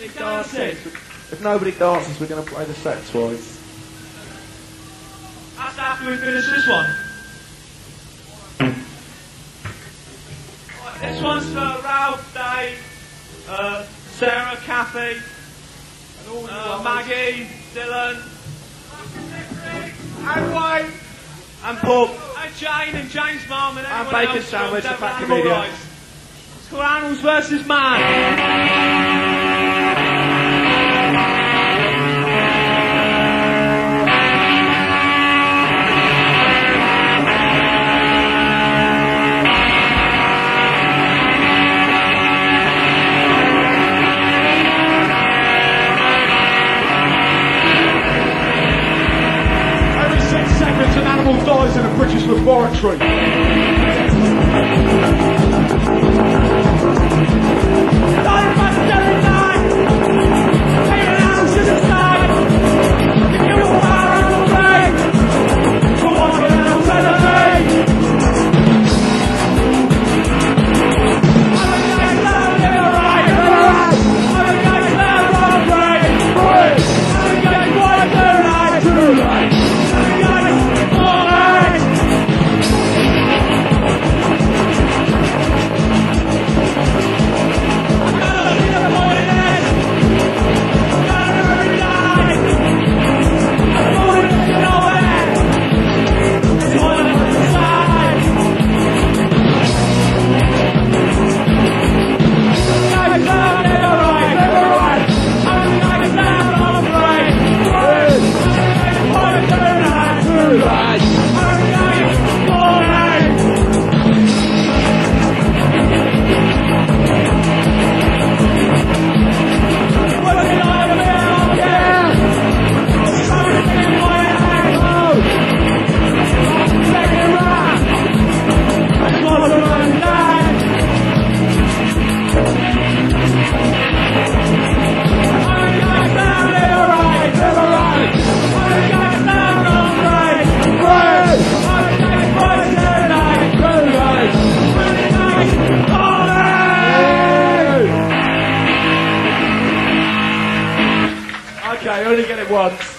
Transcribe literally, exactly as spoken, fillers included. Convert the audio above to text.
nobody dances, if nobody dances, we're going to play the set twice. That's after we finish this one. Right, this one's for Ralph, Dave, uh, Sarah, Kathy, uh, Maggie, Dylan, and Wayne, and Paul, and Jane, and Jane's mum, and everyone bacon else sandwich, from the fat Animal comedian. Rights. It's called Animals versus Man. An animal dies in a British laboratory. Okay, I only get it once.